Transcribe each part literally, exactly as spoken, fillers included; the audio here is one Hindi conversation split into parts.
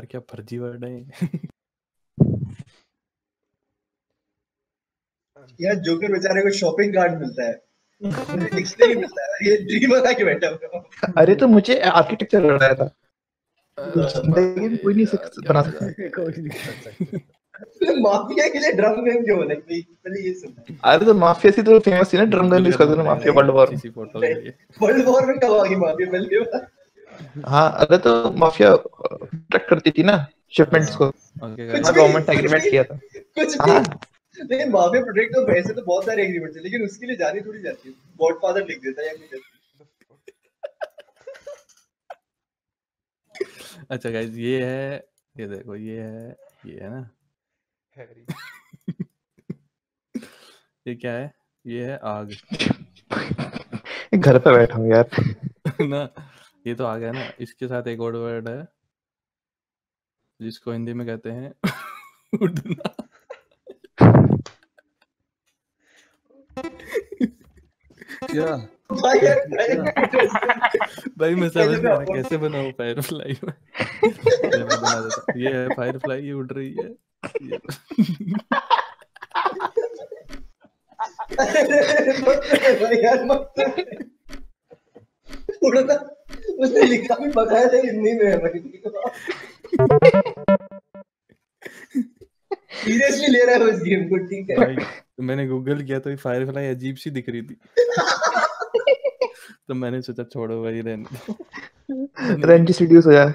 यार क्या फर्जी वर्ड है यार जोकर बेचारे को शॉपिंग कार्ड मिलता है, मुझे डिक्शनरी मिलता है, ये ड्रीम लगा के बैठा हूँ। अरे तो मुझे आर्किटेक्चर लग रहा था, जिंदगी में कोई नहीं सिक्स बना सकता। कोई नहीं कर सकता। माफिया के लिए ड्रम गन क्यों बना? पहले ये सुनना। अरे तो माफिया सी तो फेमस थी ना, ड्रम गन यूज करते थे माफिया वर्ल्ड वॉर में। फोटो है ये। वर्ल्ड वॉर में कब आ गई माफिया? पहले बता। हाँ अरे तो माफिया प्रोटेक्ट करती थी ना शिपमेंट्स को, गवर्नमेंट एग्रीमेंट किया था। कुछ भी नहीं, माफिया प्रोटेक्ट तो वैसे तो बहुत सारे एग्रीमेंट्स हैं, लेकिन उसके लिए जानी थोड़ी जाती है। गॉडफादर लिख देता है या कुछ। अच्छा गाइस ये है, ये देखो ये है, ये है ना हैरी। ये क्या है? ये है आग घर पे बैठा हूँ यार ना, ये तो आ गया ना। इसके साथ एक और वर्ड है जिसको हिंदी में कहते हैं उड़ना। क्या भाई यार भाई मैं समझ नहीं आ रहा कैसे बनाऊं फायर फ्लाई में। मैं बना देता। ये है फायर फ्लाई, ये उड़ रही है। ये भाई यार मत उड़ना, उसने लिखा भी बताया था हिंदी में है भाई। सीरियसली ले रहा है उस गेम को, ठीक है भाई तो मैंने गूगल किया तो ये फायर फ्लाई अजीब सी दिख रही थी तो मैंने सोचा छोड़ो भाई रहने दो। रेंजी सीड्यूस हो जाए।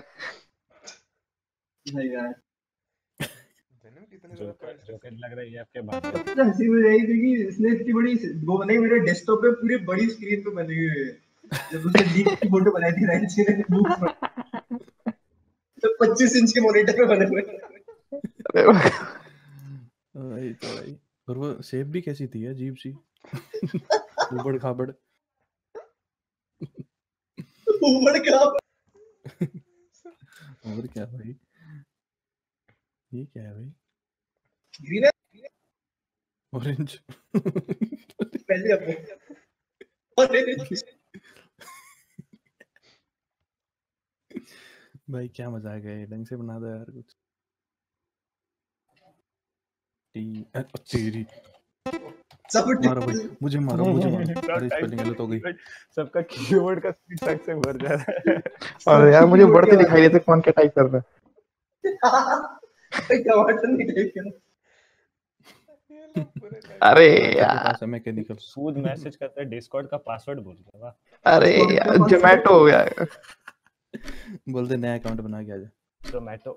नहीं यार वेनम कितने जो ज्यादा जो कर लग रही है आपके बात में। सबसे हंसी मुझे यही थी कि इसने इतनी बड़ी वो बनाई मेरे डेस्कटॉप पे, पूरी बड़ी स्क्रीन पे बनी हुई है। जब उसने लीक की फोटो बनाई थी रेंजी ने तो पच्चीस इंच के मॉनिटर पे बने हुए। भाई तो भाई और वो शेप भी कैसी थी अजीब सी उबड़ खाबड़। उबड़ खाबड़ और क्या भाई, ये क्या है भाई? ग्रीन है ऑरेंज पहले अपने ऑरेंज। भाई क्या मजा आ गया, ढंग से बना दो यार कुछ। टी अ, तेरी सब मारो भाई, मुझे मारो मुझे मारो। अरे स्पेलिंग गलत हो गई। सबका कीबोर्ड का स्पीड तक से भर जा रहा है। और यार मुझे बढ़ते दिखाई देते कौन क्या टाइप कर रहा है। टमाटर नहीं टाइप करा। अरे यार यार मैकेनिकल सूद मैसेज करता है डिस्कॉर्ड का पासवर्ड भूल गया। वाह अरे यार जोमेटो हो गया। बोलते नया अकाउंट बना के आ जा। Zomato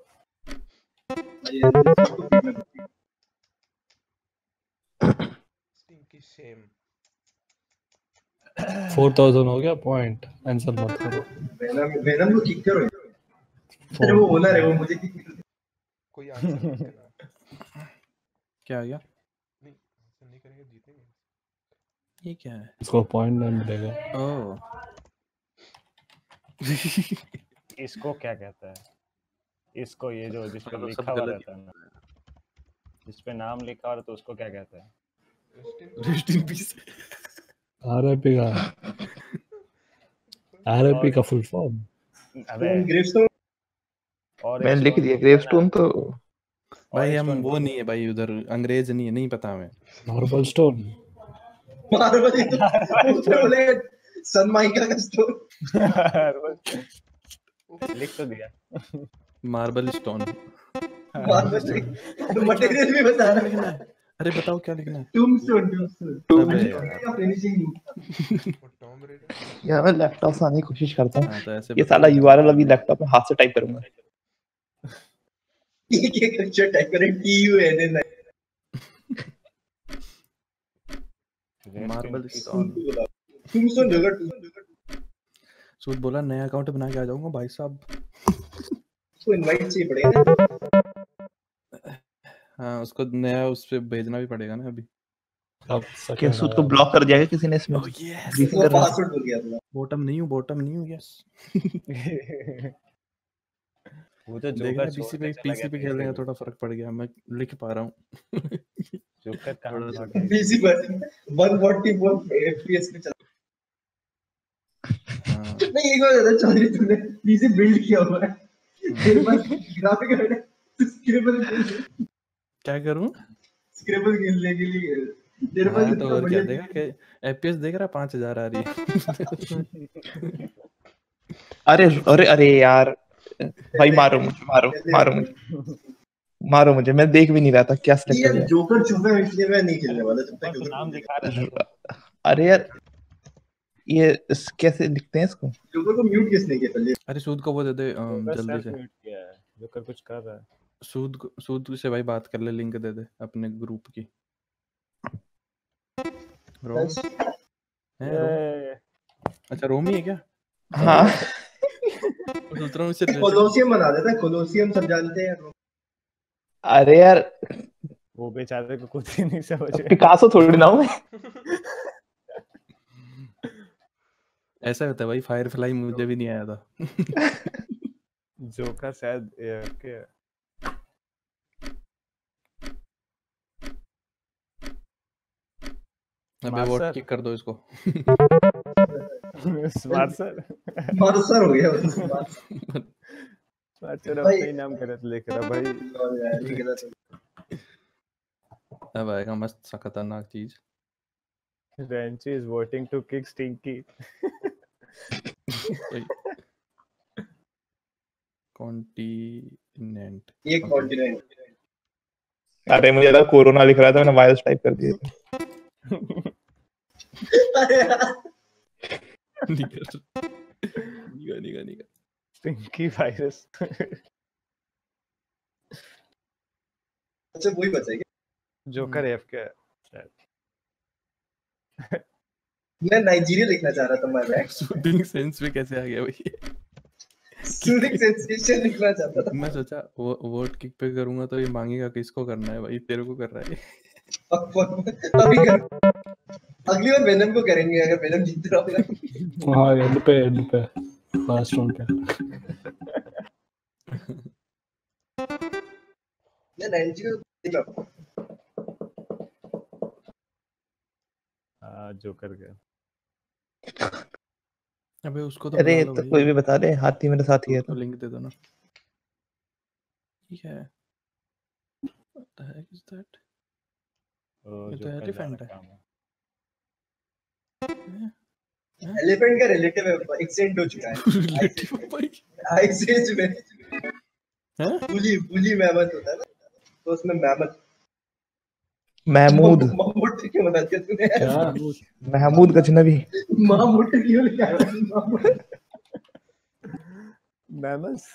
stinky shame. Four thousand हो गया पॉइंट। आंसर मत करो। वेनम वेनम को किक करो। अरे वो ओनर है, वो मुझे किक कर। कोई आंसर नहीं करना। क्या आ गया? नहीं आंसर नहीं करेंगे जीतेंगे। ये क्या है? इसको पॉइंट नहीं मिलेगा। ओह इसको क्या कहता है? इसको ये जो जिस पे चलो, सब लिखा हुआ गलत रहता है ना, जिस पे नाम लिखा हुआ रहता है उसको क्या कहता है? Rest in peace. आरआईपी का आरआईपी का फुल फॉर्म। अबे ग्रेवस्टोन और मैंने लिख दिया ग्रेवस्टोन तो। भाई हम वो नहीं है भाई, उधर अंग्रेज नहीं है, नहीं पता हमें। Marble stone. मार्बल तो बोले सनमाइका का स्टोन। लिख तो दिया मार्बल स्टोन। मार्बल मटेरियल भी बता रहा है। अरे बताओ क्या लिखना है? टूमस्टोन टूमस्टोन अबे यार। फिनिशिंग। और टॉम रेडर। यार मैं लैपटॉप से आने की कोशिश करता हाँ, तो हूँ। ऐसे ये बता साला दो। यूआरएल अभी लैपटॉप में हाथ से टाइप करूंगा। ये क्या कल्चर टाइप करें T U N N. Marble stone. Tombstone जगह सूद बोला नया अकाउंट बना के आ जाऊंगा भाई साहब। उसको इनवाइट चाहिए पड़ेगा। हाँ उसको नया उस पे भेजना भी पड़ेगा ना अभी। अब क्या सूद को ब्लॉक कर दिया क्या किसी ने इसमें? ओह यस, ब्रीफिंग वो कर रहा था। पासवर्ड भूल गया था। बॉटम नहीं हूँ, बॉटम नहीं हूँ। यस वो तो देखना जोकर पीसी छोड़ पे के चला पीसी गया पे था खेलने का इसीलिए। थोड़ा फर्क पड़ गया, मैं लिख पा रहा हूँ। जोकर कहाँ थोड़ा सा। भाग गया? पीसी पर वन फोर्टी फोर एफपीएस पे चल। हाँ नहीं एक बार बता चौधरी, तूने पीसी बिल्ड किया हुआ है, तेरे पास ग्राफिक कार्ड है, तू स्क्रिबल खेल ले। क्या करूं? स्क्रिबल खेलने के लिए तेरे पास हाँ तो इतना और क्या बढ़िया देगा कि एफपीएस देख रहा पांच हजार आ रही है। अरे अरे अरे यार भाई मारो मुझे मारो मारो मुझे मारो मुझे मैं देख भी नहीं रहा था क्या सिलेक्ट यार कर लिया। जोकर छुपा है इसलिए मैं नहीं खेलने वाला जब तक तो जोकर नाम को दिखा रहे थे तो अरे यार ये इस- कैसे लिखते हैं इसको? जोकर को म्यूट किसने किया पहले? अरे सूद को वो दे दे अम, जोकर जल्दी सेल्फ से। म्यूट किया है, जोकर कुछ कर रहा है। सूद को- सूद से भाई बात कर ले, लिंक दे दे अपने ग्रुप की। रोम है रोम? ये अच्छा रोमी है क्या? हाँ मैं सोच रहा हूँ इससे related- कोलोसियम बना देता है, कोलोसियम सब जानते हैं। अरे यार वो बेचारे को कुछ ही नहीं समझ में। पिकासो थोड़ी ना हूँ मैं। ऐसा होता है भाई, फायरफ्लाई मुझे भी नहीं आया था। जोकर शायद एएफके है। अबे मार वोट सर। किक कर दो इसको। स्मार्ट सर मारसर हो गया वो स्मार्ट। स्मार्ट सर भाई- अपना ही नाम गलत लिख रहा भाई। यार ये गलत है। अब आएगा मस्त सा खतरनाक चीज। Wrenchy is voting to kick stinky. Continent ये कॉन्टिनेंट अरे मुझे लगा कोरोना लिख रहा था, मैंने वायरस टाइप कर दिया। निगा निगा निगा निगा स्टिंकी वायरस। अच्छा वही बचा है क्या? जोकर एएफके है शायद। मैं नाइजीरिया लिखना चाह रहा था मैं बैक सूदिंग सेंस में कैसे आ गया भाई? सूदिंग सेंसेशन लिखना चाहता था। मैं सोचा वो वोट किक पे करूंगा तो ये मांगेगा किसको करना है भाई, तेरे को कर रहा है। अभी कर अगली बार वेनम को करेंगे अगर वेनम जीत रहा होगा। हाँ एंड पे एंड पे लास्ट राउंड पे। मैं नाइजीरिया को हाँ जोकर के। अबे उसको तो अरे बुला लो तो भाई। कोई भी बता दे, हाथी मेरे साथ ही है। उसको लिंक दे दो ना। ठीक है। What the heck is that? ओ ये तो जोकर elephant जाना है। काम है। एलिफेंट का रिलेटिव है, एक्सटेंड हो चुका है रिलेटिव भाई। आइस एज में। हैं? बुली बुली मैमथ होता है ना, तो उसमें मैमथ महमूद मामूट क्यों बता दिया तूने? क्या महमूद गजनबी। मामूट क्यों लिखा है? मामूट मैमस।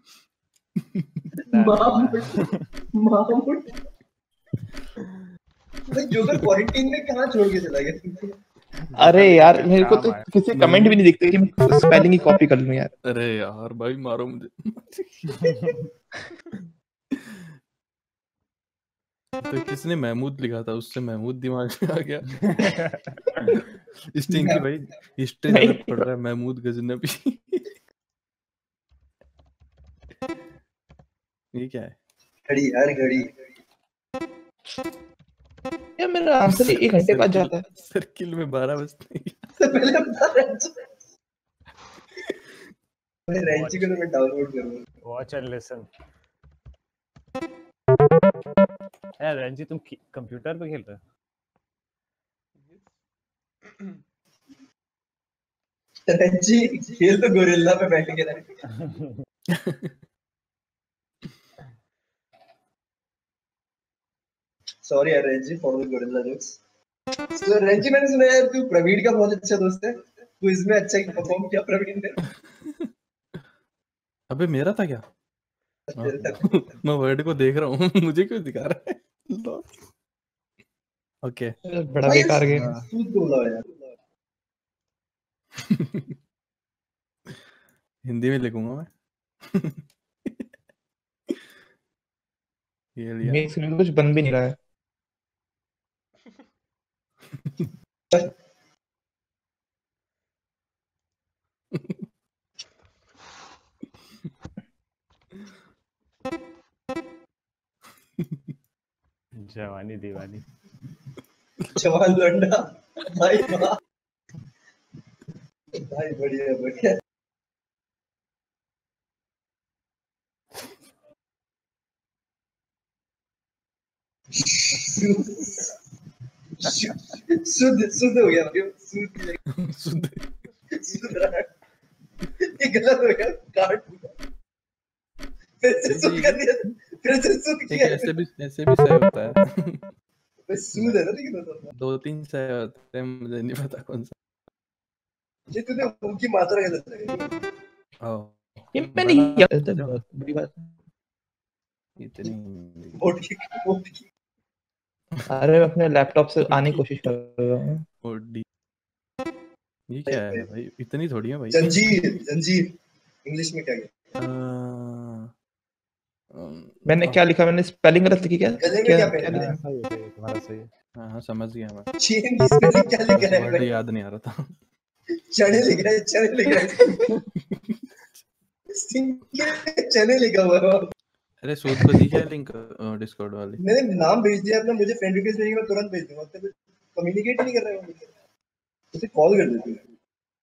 मामूट मामूट भाई जोकर क्वारंटाइन में कहाँ छोड़ के चला गया? अरे यार मेरे को तो काम आया। किसी कमेंट भी नहीं दिखते कि मैं स्पेलिंग ही कॉपी कर लूं यार। अरे यार भाई मारो मुझे। तो किसने महमूद लिखा था, उससे महमूद दिमाग में आ गया। स्टिंकी भाई हिस्ट्री ज्यादा पढ़ रहा है, महमूद गजनबी। ये क्या है? घड़ी यार घड़ी यार मेरा आंसर एक घंटे बाद जाता है। सर्किल में बारह बजते हैं। से पहले बता रेंची भाई रेंची को तो मैं डाउनलोड करूंगा। Watch and listen. यार रेंची तुम कंप्यूटर पे खेल रहे हो? रेंची खेल तो गोरिल्ला पे बैठ के रहा। सॉरी यार Wrenchy for the gorilla jokes. तो रेंची मैंने सुना यार तू प्रवीण का बहुत अच्छा दोस्त है, क्विज में अच्छा परफॉर्म किया प्रवीण ने। अबे मेरा था क्या? मैं वर्ड को देख रहा हूँ। मुझे क्यों दिखा रहा है? ओके बड़ा बेकार गेम। तू बोला यार हिंदी में लिखूंगा मैं। ये लिया। मेरे से कुछ बन भी नहीं रहा है। जवानी दीवानी। जवान लौंडा भाई वाह भाई बढ़िया बढ़िया। शुद्ध शुद्ध हो गया भाई, शुद्ध सुध शुद्ध रहा। ये गलत हो गया, काट फिर से शुद्ध कर दिया, फिर से शुद्ध एक किया। ऐसे भी ऐसे भी सही होता है। बस शुद्ध है ना, लेकिन होता है। दो तीन सही होते हैं, मुझे नहीं पता कौन सा। ये तूने उनकी मात्रा गलत लगाई। ओह, ये मैंने बड़ा किया था, बहुत बड़ी बात है। इतनी हिंदी। वोट की वोट की अरे मैं अपने लैपटॉप से आने की कोशिश कर रहा हूँ। ओडी ये क्या है भाई, इतनी थोड़ी है भाई। जंजीर, जंजीर इंग्लिश में क्या है? अ, अम, मैंने क्या लिखा, मैंने स्पेलिंग गलत लिखी क्या? गले में क्या क्या क्या पहना लिखा? है? सही है, सही है, तुम्हारा सही है। हाँ हाँ, समझ गया मैं। चेन की स्पेलिंग क्या लिखा बस है वर्ड भाई? याद नहीं आ रहा था। चने लिख रहा है, चने लिख रहा है। सिंह के चने लिखा हुआ है। अरे सूद को दी क्या लिंक डिस्कॉर्ड वाली? मैंने नाम भेज दिया अपना, मुझे फ्रेंड रिक्वेस्ट भेजेगा, मैं तुरंत भेज दूंगा। तो कम्युनिकेट नहीं कर रहा है वो मुझसे, उसे कॉल कर देती हूँ।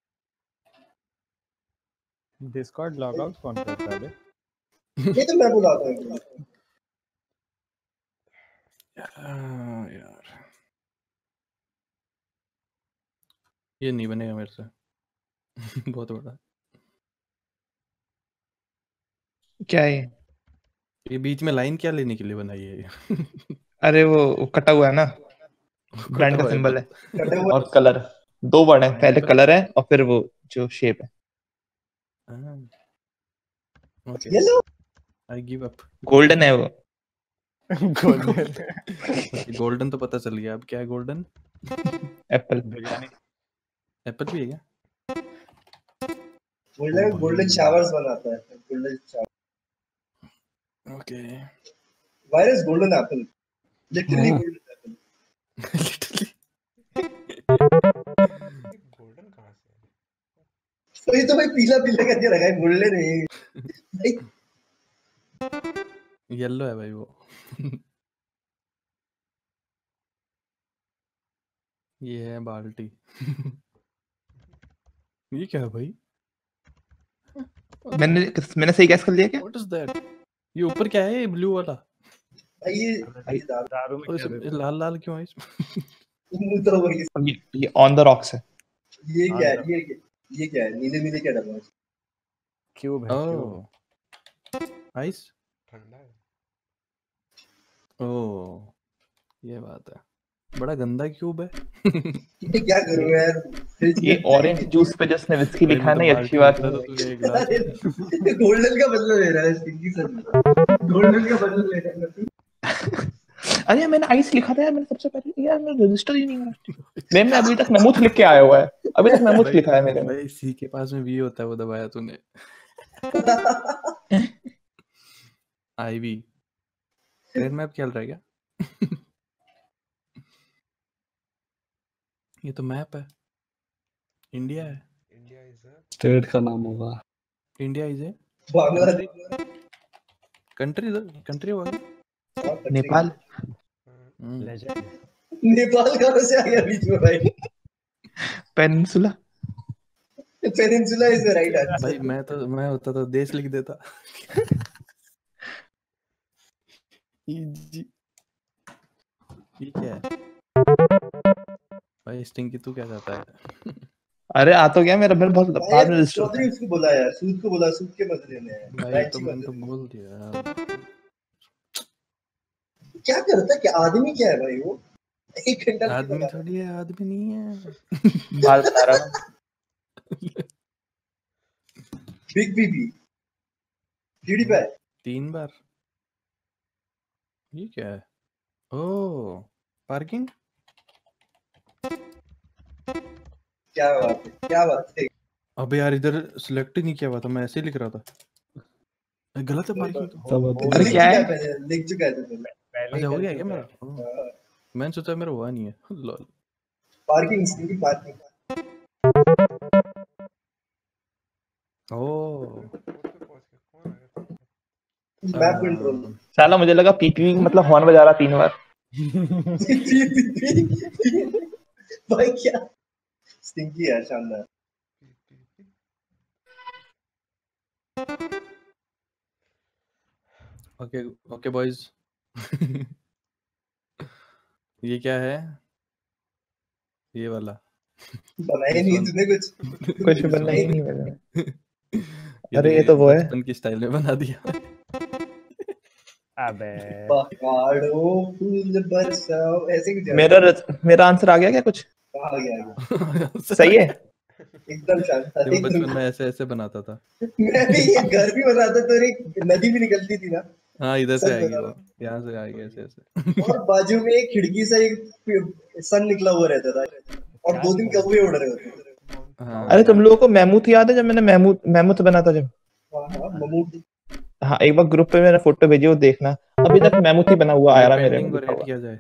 डिस्कॉर्ड लॉग आउट कौन करता है बे? ये तो मैं बुलाता हूँ। हाँ, यार ये नहीं बनेगा मेरे से। बहुत बड़ा। क्या है? ये बीच में लाइन क्या लेने के लिए बनाई है ये? अरे वो वो कटा हुआ है ना, ब्रांड कटा का हुआ है सिंबल है। बस। कटे हुए और कलर दो वर्ड है, पहले कलर है और फिर वो जो शेप है। हाँ, okay, yellow. I give up. Golden है वो। गोल्डन ओके, गोल्डन तो पता चल गया, अब क्या है गोल्डन? एप्पल। बिरयानी। एप्पल भी है क्या? गोल्डन ओ गोल्डन भाई। शावर्स बनाता है, golden shower. Okay. Virus golden apple, literally golden apple. Literally. ये गोल्डन कहाँ से है? तो ये तो भाई पीला पीला करके रखा है, गोल्डन है भाई। येलो है भाई वो। ये है बाल्टी। ये क्या है भाई? मैंने मैंने सही गैस कर लिया क्या? What is that? ये ऊपर क्या है, ये ब्लू वाला? भाई ये ये दारू दारू में और क्या इसमें देते हैं? लाल लाल क्यों है इसमें? मुंह तो वही। और ये, ये ऑन द रॉक्स है। ये क्या है? हाँ, ये ये क्या है? नीले नीले क्या डला है? क्यूब है, क्यूब। ओह, आइस। ठंडा है। ओह, ये बात है। बड़ा गंदा क्यूब है। ये क्या करूं यार? फ्रिज ये में ऑरेंज जूस पे जिसने विस्की भाई लिखा है मैं ना, तो ये बाल्टी अच्छी बात लेता है। तो तू एक गिलास। अरे गोल्डन का बदला ले रहा है स्टिंकी सर, गोल्डन का बदला ले रहा है। अरे यार, मैंने आइस लिखा था यार, मैंने सबसे पहले यार, मैं रजिस्टर ही नहीं हुआ। मैम ने अभी तक मेमोथ लिख के आया हुआ है, अभी तक मेमोथ भाई लिखा है मेरे में। भाई सी के पास में वी होता है, वो दबाया तूने। आईवी ट्रेन मैप खेल रहा है क्या? ये तो मैप है, इंडिया है। इंडिया इज अ स्टेट का नाम होगा। India is a Bangladesh. Country, country होगा। नेपाल। हम्म, लेजेंड। नेपाल कहाँ से आ गया बीच में भाई? Peninsula. Peninsula is the right answer. भाई मैं तो मैं होता तो देश लिख देता। इजी। ये क्या है भाई? स्टिंकी तू क्या चाहता है? अरे आ तो गया मेरा, मेरा बहुत बाद में रजिस्टर चौधरी उसको बोला यार, सूद को बोला, सूद के मजे लेने हैं। भाई रांची तो मैंने तो मजे। बोल दिया यार। क्या करता है, क्या आदमी क्या है भाई वो? एक घंटा आदमी थोड़ी है, आदमी नहीं है। बाल बता रहा हूँ। Big BB PewDiePie। तीन बार। ये क्या है? Oh, parking. क्या बात है, क्या बात है। अबे यार, इधर सिलेक्ट ही नहीं किया हुआ था, मैं ऐसे ही लिख रहा था। गलत है पार्किंग तो। सब होते अरे लिख क्या चुका है? है पहले, लिख चुका है तो पहले। पहले अच्छा, हो कर गया क्या चुका मेरा? है। ओह, मैंने सोचा मेरा हुआ नहीं है। Lol. Parking, stinky parking. Oh, fourth पे पहुंच गया। कौन आ गया? Map control. साला मुझे लगा पीपी मतलब हॉर्न बजा रहा तीन बार। भाई क्या स्टिंकी है, शानदार। P P P okay okay boys. ये क्या है? ये वाला बनाया नहीं तूने कुछ कुछ बनना ही नहीं मैंने। ये अरे तो ये तो वो है। बचपन की स्टाइल में बना दिया। अबे पहाड़ों फूल बरसाओ ऐसे कुछ मेरा रच- मेरा आंसर आ गया क्या कुछ? आ गया सही है। एकदम शांत था मैं बचपन में ऐसे ऐसे बनाता था। मैं भी ये घर भी बनाता तो एक नदी भी निकलती थी ना हाँ इधर से सच आएगी बता वो, रहा हूँ। यहाँ से आएगी ऐसे ऐसे। और बाजू में एक खिड़की से एक सन निकला हुआ रहता था और दो दिन कौवे उड़ रहे होते थे। हाँ अरे तुम लोगों को मेमूथ याद है जब मैंने मेमूथ मेमूथ बना था जब? हाँ हाँ ममूट हाँ एक बार ग्रुप पे मैंने फोटो भेजी वो देखना। अभी तक मेमूथ ही बना हुआ आ रहा मेरे पेंटिंग में को लिखा रेट हुआ। किया जाए।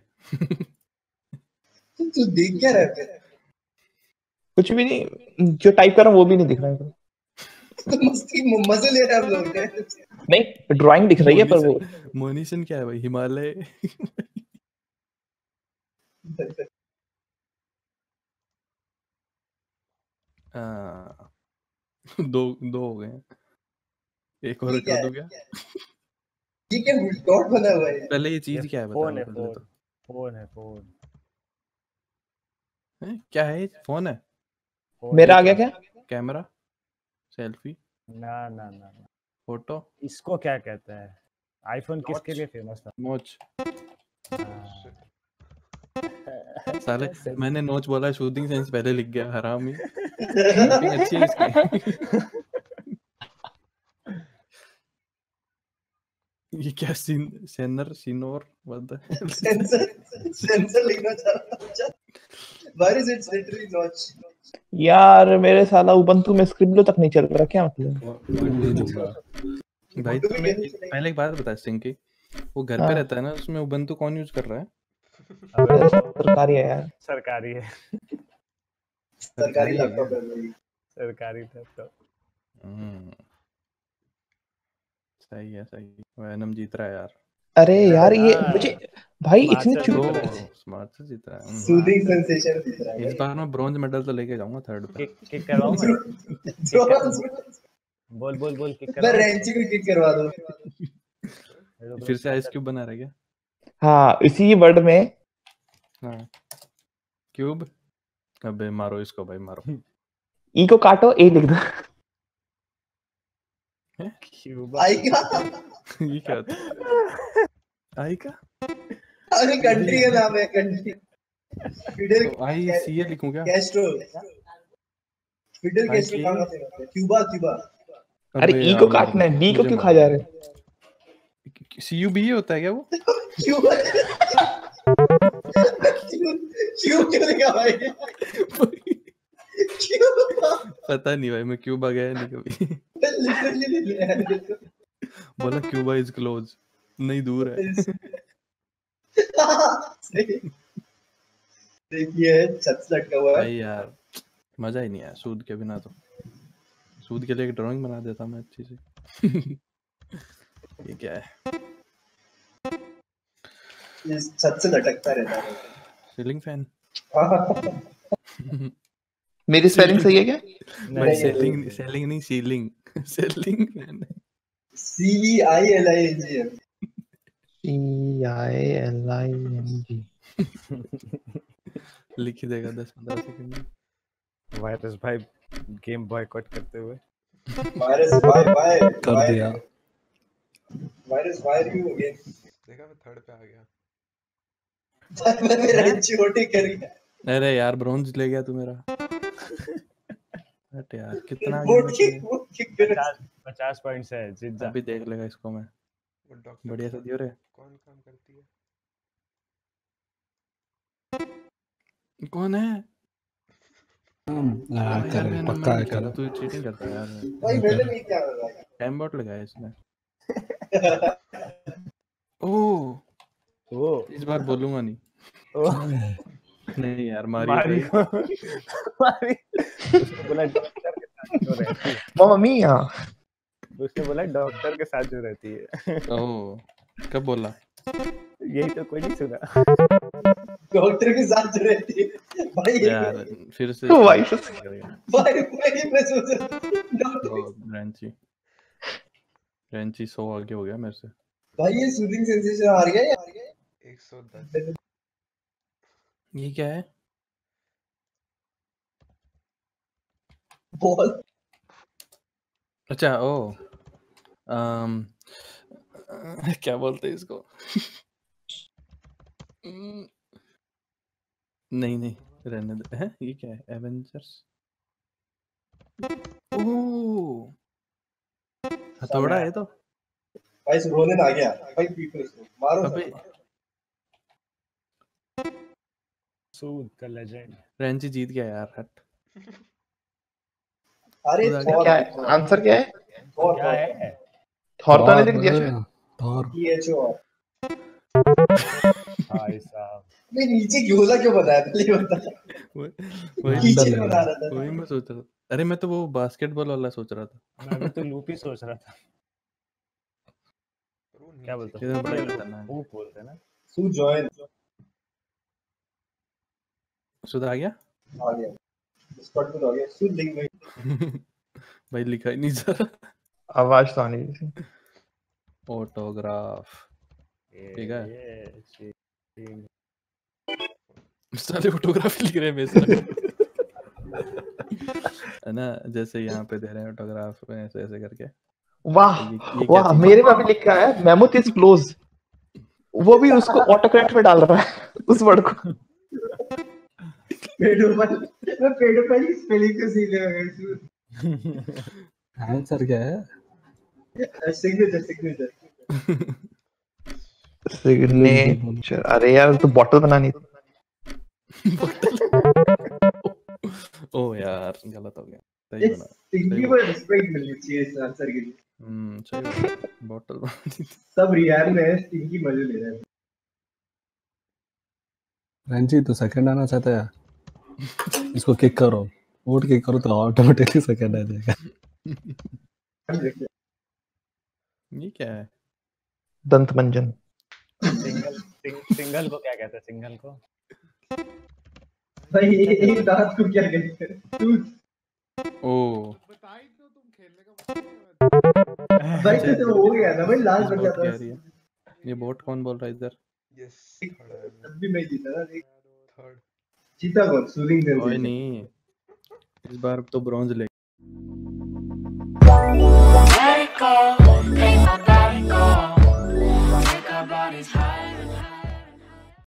तू देख क्या रहा है कुछ भी नहीं, जो टाइप कर रहा हूँ वो भी नहीं दिख रहा है मेरे को। तो मस्ती मजे ले रहा है हम लोग नहीं ड्राइंग दिख रही है पर वो मोनिशन क्या है भाई? हिमालय। हाँ, दो दो हो गए हैं। एक और ये क्या कर है दूं क्या? ये क्या डॉट बना हुआ है पहले ये ये चीज क्या है बता फोन दो है पहले फोन तो। फोन है फोन हैं? क्या है? फोन है? फोन मेरा आ है। गया क्या? कैमरा? सेल्फी? ना ना ना ना फोटो? इसको क्या कहते हैं? आईफोन किसके Notch? लिए फेमस था? नोच? हाँ। साले मैंने नोच बोला, शूटिंग सेंस पहले लिख गया हरामी। टाइपिंग अच्छी है इसकी। ये क्या सीन सेनर सीनोर व्हाट द सेंसर सेंसर लिखना चाह रहा था why is it literally notch यार मेरे साला उबंटू में स्क्रिप्ट तक नहीं चल रहा, क्या मतलब? भाई तुम्हें एक- पहले एक बात बता सिंह, वो घर पे हाँ। रहता है ना, उसमें उबंटू कौन यूज कर रहा है? अरे सरकारी है यार। सरकारी है सरकारी है लैपटॉप क्या? है भाई सरकारी लैपटॉप। हम्म, सही है सही है। वैनम जीत रहा है यार। अरे यार ये हाँ। मुझे भाई स्मार्ट इतनी से चू जीत रहा है। ओ स्मार्ट से जीत रहा है। हम्म। सूदिंग सेंसेशन दिख रहा है इस बार मैं ब्रॉन्ज मेडल तो लेके जाऊंगा थर्ड पे। किक किक करवाऊं मैं? ब्रॉन्ज बोल बोल बोल किक मैं करवाऊं? रेंची को किक करवा दो फिर से आइस क्यूब बना रहा है क्या? हाँ इसी वर्ड में हाँ क्यूब। अबे मारो इसको भाई मारो। ई को काटो ए लिख दो। क्यूबा आई का ये क्या होता है? आई का? अरे कंट्री का नाम है कंट्री फिडेल तो आई सी ए लिखूं क्या? कैस्ट्रो फिडेल आई कैस्ट्रो के- कहाँ से होता है क्यूबा क्यूबा अरे अबे ई को यार, काटना है, बी को मुझे क्यों मार खा जा दिया। रहे? सी यू बी होता है क्या वो? क्यूबा क्यों क्यों क्यों लिखा भाई क्यूबा पता नहीं भाई, मैं क्यूबा गया नहीं कभी। लिटरली नहीं लिया है बोला क्यूबा इज क्लोज, नहीं दूर है। सही। देखिए छत से लटका हुआ है भाई यार मजा ही नहीं आया सूद के बिना। तो सूद के लिए एक ड्राइंग बना देता मैं अच्छी सी। ये क्या है? इस छत से लटकता रहता है सीलिंग फैन? मेरी स्पेलिंग सही है क्या? भाई नहीं, सेलिंग नहीं। सेलिंग नहीं ceiling. Selling fan. C I L I N G M E I L I N G. लिख ही देगा दस पंद्रह सेकंड में। वायरस भाई गेम बॉयकॉट करते हुए। वायरस वाई वाई कर दिया। वायरस वाई यू अगेन देखा मैं थर्ड पे आ गया। मैंने रेंची ओटी करी अरे यार ब्रॉन्ज ले गया तू मेरा। हट यार कितना आगे वोट मैं की तेरे- वोट की कर पचास पचास पॉइंट से जीत जा। अभी देख लेगा इसको मैं। वो डॉक्टर बढ़िया सा दियो रे। कौन काम करती है? कौन है? हाँ यार करे मैंने पक्का है नहीं खेला, करे। तू चीटिंग करता है यार। भाई मैंने नहीं क्या भाई टाइम बॉट लगाया इसने। ओह वो इस बार बोलूंगा नहीं। वो नहीं यार मारी मारियो मारी उसने बोला डॉक्टर के साथ जो रहती है। मामा मिया। उसने बोला डॉक्टर के साथ जो रहती है। ओह कब बोला? यही तो कोई नहीं सुना। डॉक्टर के साथ जो रहती है भाई यार फिर से तो भाई भाई भाई मैं सोच रहा था डॉक्टर रेंची रेंची सौ आगे हो गया मेरे से। भाई ये सूदिंग सेंसेशन हार गया या एक सौ दस ये क्या है? बॉल। अच्छा ओ um, क्या बोलते हैं इसको? नहीं नहीं रहने दे। हैं ये क्या है? एवेंजर्स। ओह हथौड़ा है तो। भाई रोने आ गया भाई, पीटो इसको, मारो अबे सूद द लेजेंड। रेंजी जीत गया यार, हट। अरे खुद आ थॉर, क्या है आंसर? क्या है? थॉर, क्या है? थॉर तो नहीं दिख दिया शायद। Thor T. भाई साहब मैं नीचे घोला क्यों बताया पहले बता। वही वही नीचे अंदर बता रहा था। वही मैं सोच रहा था। अरे मैं तो वो बास्केटबॉल वाला सोच रहा था। मैं भी तो लूप ही सोच रहा था। पर वो क्या नीचे बोलते ये तो बड़ा हैं? खतरनाक है। लूप बोलते हैं ना। सू जॉइन सुधा आ गया। आ गया, स्पॉट पे तो आ गया। सू लिंक में भाई लिखा ही नहीं जा रहा। आवाज तो आनी थी। ऑटोग्राफ ठीक है। ये शी- साले फोटोग्राफी लिख रहे हैं मेरे साथ। है ना, जैसे यहाँ पे दे रहे हैं ऑटोग्राफ में ऐसे ऐसे करके। वाह ये, ये क्या वाह, चीज़ मेरे में भी लिखा है मेमोथ इज क्लोज। वो भी उसको ऑटोकरेक्ट में डाल रहा है उस वर्ड को। पेडोफाइल, मैं पेडोफाइल की स्पेलिंग को सीख रहा हूं। आंसर क्या है? Signature signature signature. अरे यार तो बॉटल बनानी थी। ओ यार गलत हो गया। सही बना। सिग्गी को रिस्पेक्ट मिलनी चाहिए इस आंसर के लिए। हम्म सही बात। बॉटल बनानी थी। सब रियान में है, सिग्गी मजे ले रहे हैं। रेंजी तो सेकंड आना चाहता है, इसको किक करो, वोट किक करो तो ऑटोमेटिकली सेकंड आ जाएगा। ये क्या है? दंत मंजन। सिंगल सिंग, सिंगल को क्या कहते हैं? सिंगल को भाई ये एक दांत को क्या कहते हैं? टूथ। ओ भाई तो हो गया ना भाई, लास्ट बन बोट जाता क्या है। रही है? ये बोट कौन बोल रहा है इधर? यस खड़ा है तब भी मैं जीता ना। थर्ड। जीता कौन? सूलिंग कर कोई नहीं, इस बार तो ब्रॉन्ज ले। Let it go, ain't nobody go. Take our bodies high.